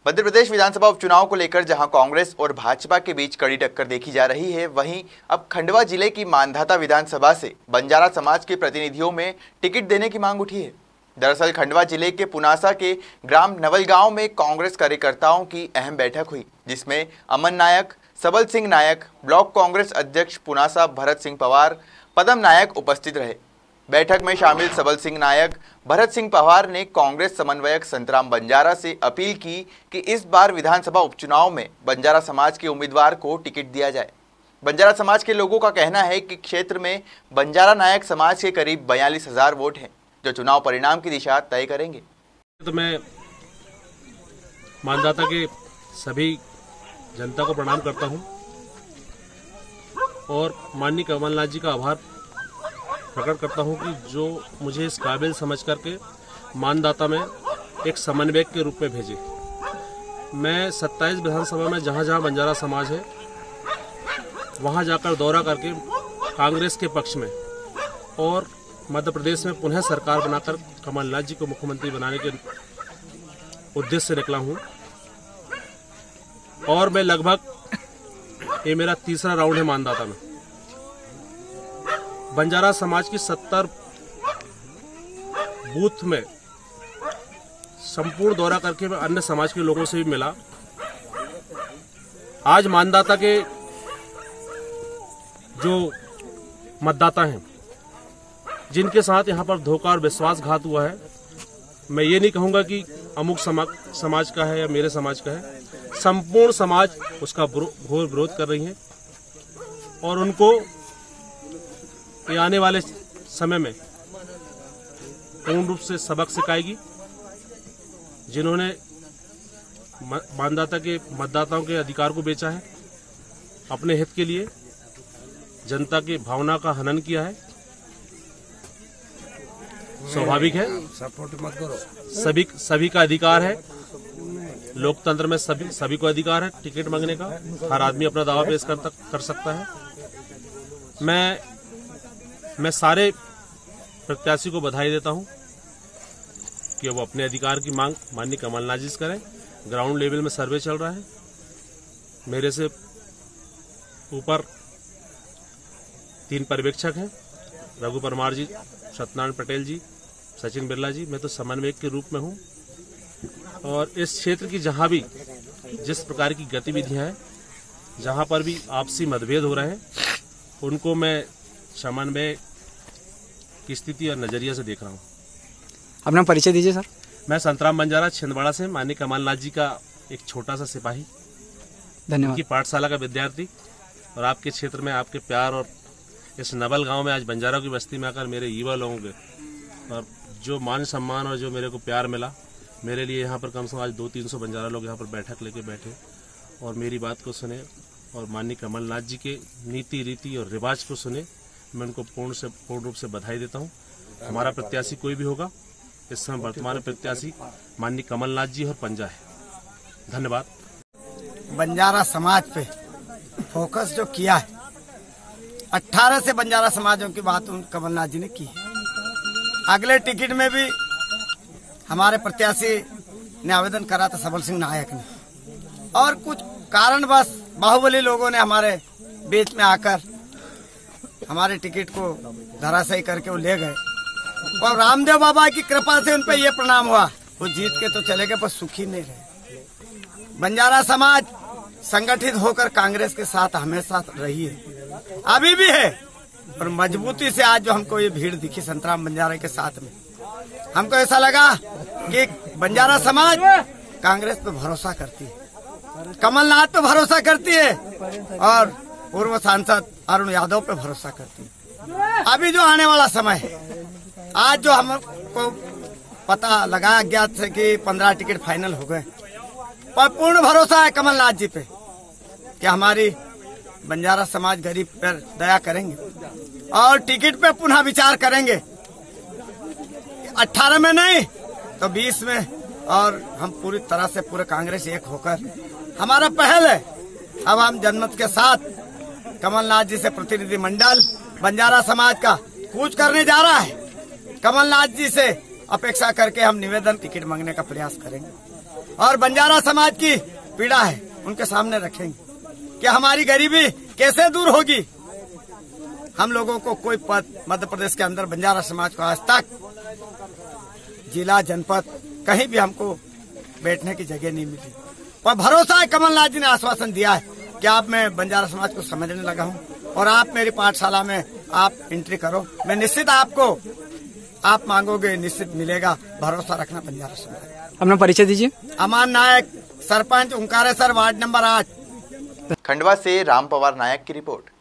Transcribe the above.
मध्य प्रदेश विधानसभा उपचुनाव को लेकर जहां कांग्रेस और भाजपा के बीच कड़ी टक्कर देखी जा रही है, वहीं अब खंडवा जिले की मांधाता विधानसभा से बंजारा समाज के प्रतिनिधियों में टिकट देने की मांग उठी है। दरअसल खंडवा जिले के पुनासा के ग्राम नवलगांव में कांग्रेस कार्यकर्ताओं की अहम बैठक हुई, जिसमें अमन नायक, सबल सिंह नायक, ब्लॉक कांग्रेस अध्यक्ष पुनासा भरत सिंह पवार, पदम नायक उपस्थित रहे। बैठक में शामिल सबल सिंह नायक, भरत सिंह पवार ने कांग्रेस समन्वयक संतराम बंजारा से अपील की कि इस बार विधानसभा उपचुनाव में बंजारा समाज के उम्मीदवार को टिकट दिया जाए। बंजारा समाज के लोगों का कहना है कि क्षेत्र में बंजारा नायक समाज के करीब 42,000 वोट हैं, जो चुनाव परिणाम की दिशा तय करेंगे। तो मैं मानदाता के सभी जनता को प्रणाम करता हूं और माननीय कमलनाथ जी का आभार प्रकट करता हूं कि जो मुझे इस काबिल समझ करके मानदाता में एक समन्वयक के रूप में भेजे। मैं 27 विधानसभा में जहां जहां बंजारा समाज है वहां जाकर दौरा करके कांग्रेस के पक्ष में और मध्य प्रदेश में पुनः सरकार बनाकर कमलनाथ जी को मुख्यमंत्री बनाने के उद्देश्य से निकला हूं और मैं लगभग ये मेरा तीसरा राउंड है मानदाता में। बंजारा समाज की 70 बूथ में संपूर्ण दौरा करके मैं अन्य समाज के लोगों से भी मिला। आज मानदाता के जो मतदाता हैं, जिनके साथ यहाँ पर धोखा और विश्वासघात हुआ है, मैं ये नहीं कहूँगा कि अमुक समाज का है या मेरे समाज का है, संपूर्ण समाज उसका घोर विरोध कर रही है और उनको ये आने वाले समय में पूर्ण रूप से सबक सिखाएगी। जिन्होंने मानदाता के मतदाताओं के अधिकार को बेचा है, अपने हित के लिए जनता की भावना का हनन किया है, स्वाभाविक है, सपोर्ट मत करो। सभी का अधिकार है, लोकतंत्र में सभी को अधिकार है टिकट मांगने का। हर आदमी अपना दावा पेश कर सकता है। मैं सारे प्रत्याशी को बधाई देता हूं कि वो अपने अधिकार की मांग माननीय कमलनाथ जी से करें। ग्राउंड लेवल में सर्वे चल रहा है। मेरे से ऊपर 3 पर्यवेक्षक हैं, रघु परमार जी, सत्यनारायण पटेल जी, सचिन बिरला जी। मैं तो समन्वयक के रूप में हूं और इस क्षेत्र की जहां भी जिस प्रकार की गतिविधियां हैं, जहां पर भी आपसी मतभेद हो रहे हैं, उनको मैं समन्वय की स्थिति और नजरिया से देख रहा हूँ। अपना परिचय दीजिए सर। मैं संतराम बंजारा, छिंदवाड़ा से, माननीय कमलनाथ जी का एक छोटा सा सिपाही, धन्यवाद, की पाठशाला का विद्यार्थी और आपके क्षेत्र में आपके प्यार और इस नवल गांव में आज बंजारा की बस्ती में आकर मेरे युवा लोगों के और जो मान सम्मान और जो मेरे को प्यार मिला, मेरे लिए यहाँ पर कम से कम आज 200-300 बंजारा लोग यहाँ पर बैठक लेके बैठे और मेरी बात को सुने और माननीय कमलनाथ जी के नीति रीति और रिवाज को सुने। मैं उनको पूर्ण रूप से बधाई देता हूं। हमारा प्रत्याशी कोई भी होगा, इस समय वर्तमान प्रत्याशी माननीय कमलनाथ जी और पंजा है। धन्यवाद। बंजारा समाज पे फोकस जो किया है, 18 से बंजारा समाजों की बात कमलनाथ जी ने की है। अगले टिकट में भी हमारे प्रत्याशी ने आवेदन करा था, सबल सिंह नायक ने, और कुछ कारणवश बाहुबली लोगों ने हमारे बीच में आकर हमारे टिकट को धराशायी करके वो ले गए और रामदेव बाबा की कृपा से उन पे ये परिणाम हुआ। वो जीत के तो चले गए पर सुखी नहीं रहे। बंजारा समाज संगठित होकर कांग्रेस के साथ हमेशा रही है, अभी भी है और मजबूती से आज जो हमको ये भीड़ दिखी संतराम बंजारा के साथ में, हमको ऐसा लगा कि बंजारा समाज कांग्रेस पे भरोसा करती है, कमलनाथ पे भरोसा करती है और पूर्व सांसद अरुण यादव पे भरोसा करती है। अभी जो आने वाला समय है, आज जो हमको पता लगा अज्ञात से कि 15 टिकट फाइनल हो गए, पर पूर्ण भरोसा है कमलनाथ जी पे कि हमारी बंजारा समाज गरीब पर दया करेंगे और टिकट पे पुनः विचार करेंगे। 18 में नहीं तो 20 में, और हम पूरी तरह से पूरे कांग्रेस एक होकर, हमारा पहल है। अब हम जनमत के साथ कमलनाथ जी से प्रतिनिधिमंडल बंजारा समाज का कूच करने जा रहा है। कमलनाथ जी से अपेक्षा करके हम निवेदन टिकट मांगने का प्रयास करेंगे। और बंजारा समाज की पीड़ा है उनके सामने रखेंगे कि हमारी गरीबी कैसे दूर होगी। हम लोगों को कोई पद मध्य प्रदेश के अंदर बंजारा समाज को आज तक जिला जनपद कहीं भी हमको बैठने की जगह नहीं मिली। पर भरोसा है, कमलनाथ जी ने आश्वासन दिया है कि आप मैं बंजारा समाज को समझने लगा हूं और आप मेरी पाठशाला में आप एंट्री करो, मैं निश्चित आपको आप मांगोगे निश्चित मिलेगा। भरोसा रखना बंजारा समाज। अपना परिचय दीजिए। Aman Nayak, sarpanch Omkareshwar, ward number 8। खंडवा से राम पवार नायक की रिपोर्ट।